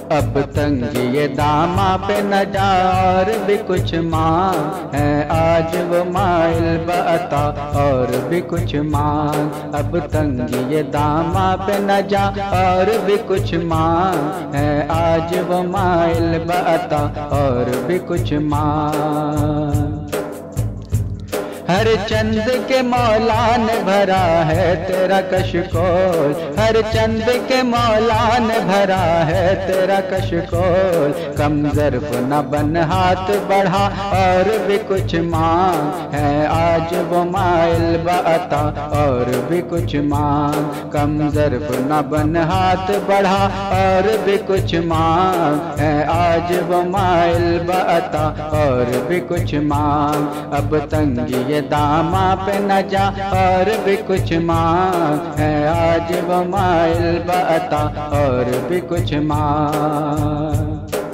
अब तंगी ये दामा पे न जा और भी कुछ मांग है, आज वो माइल बता और भी कुछ मांग। अब तंगी ये दामा पे न जा और भी कुछ मांग है, आज वो माइल बता और भी कुछ मांग। हर चंद के मौला ने भरा है तेरा कशकोल, हर चंद के मौला ने भरा है तेरा कशकोल। कम ज़र्फ़ न बन हाथ बढ़ा और भी कुछ मांग है, आज वो माइल बता और भी कुछ मांग। कम ज़र्फ़ न बन हाथ बढ़ा और भी कुछ मांग है, आज वो माइल बता और भी कुछ मांग। अब तंगी ये दामा पे न जा और भी कुछ मांग है, आज वो माइल बता और भी कुछ मांग।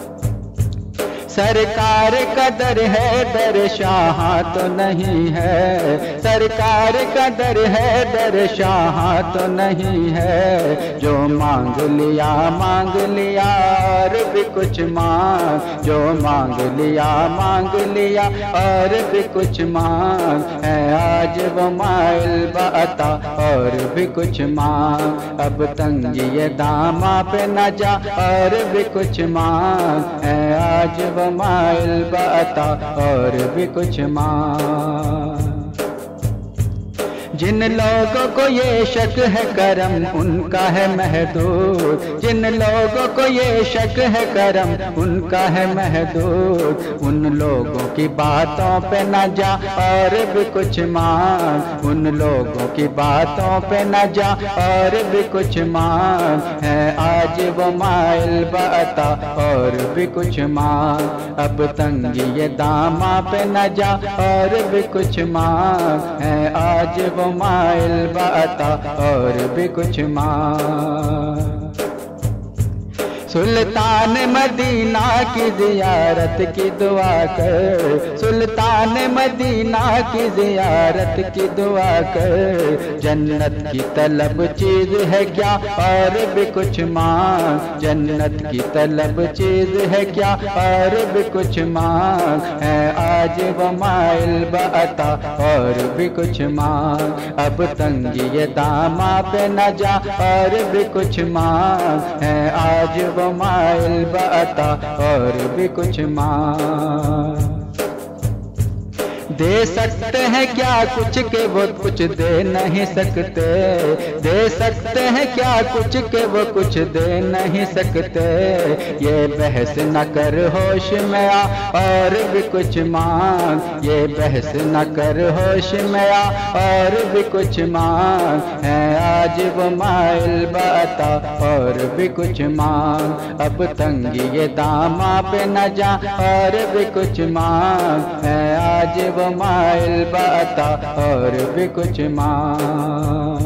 सरकार का दर है दर शाह तो नहीं है, सरकार का दर है दर शाह तो नहीं है। जो मांग लिया और भी कुछ मांग, जो मांग लिया और भी कुछ मांग है, आज वो माइल बता और भी कुछ मांग। अब तंगी ये दामा पे न जा और भी कुछ मांग है, आज वो माइल बता और भी कुछ मांग। जिन लोगों को ये शक है करम उनका है महदूद, जिन लोगों को ये शक है करम उनका है महदूद। उन लोगों की बातों पे न जा और भी कुछ मांग, उन लोगों की बातों पे न जा और भी कुछ मांग है, आज वो माइल बता और भी कुछ मांग। अब तंगी ये दामा पे न जा और भी कुछ मांग है, आज वो माइल बता और भी कुछ मांग। सुल्तान मदीना की ज़ियारत की दुआ कर, सुल्तान मदीना की ज़ियारत की दुआ कर। जन्नत की तलब चीज़ है क्या और भी कुछ मांग, जन्नत की तलब चीज़ है क्या और भी कुछ मांग है, आज वो माइल बता और भी कुछ मांग। अब तंगी ये दामा पे न जा और भी कुछ मांग है, आज वो माइल बता और भी कुछ मांग। दे सकते हैं क्या कुछ के वो कुछ दे नहीं सकते, दे सकते हैं क्या कुछ के वो कुछ दे नहीं सकते। ये बहस न कर होश में आ और भी कुछ मांग, ये बहस न कर होश में आ और भी कुछ मांग है, आज वो माइल बता और भी कुछ मांग। अब तंगी ये दामा पे न जा और भी कुछ मांग है, आज वो माइल बता और भी कुछ मांग।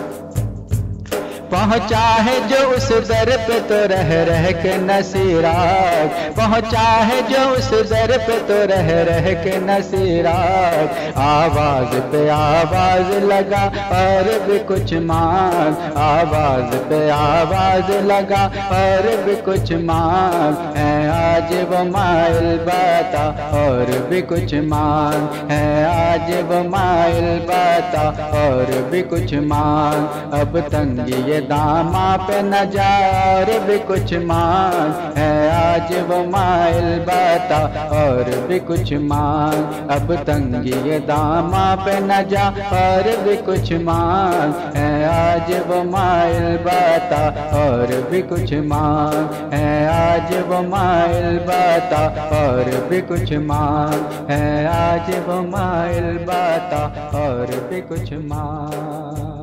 पहुँचा है जो उस दर पे तो रह के नसीरात, पहुँचा है जो उस दर पे तो रह के नसीरात। आवाज पे आवाज लगा और भी कुछ मांग, आवाज पे आवाज लगा और भी कुछ मांग है, आज वो माइल बता और भी कुछ मांग है, आज वो माइल बता और भी कुछ मांग। अब तंगी ये दामा पे न जा और भी कुछ मांग है, आज वो माइल बता और भी कुछ मांग। अब तंगी ये दामा पे न जा और भी कुछ मांग है, आज वो माइल बता और भी कुछ मांग है, आज वो माइल बता और भी कुछ मांग है, आज वो माइल बता और भी कुछ मांग।